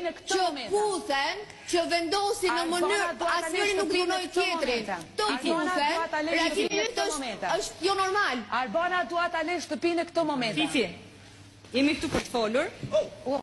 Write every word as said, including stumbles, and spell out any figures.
që puthen, që vendosin në mënyrë asnjëri nuk punoi tjetrin. Të puthen, reagimi është jo normal. Arbana dua ta lësh shtëpinë në këtë moment. Fifi, jemi këtu për të folur.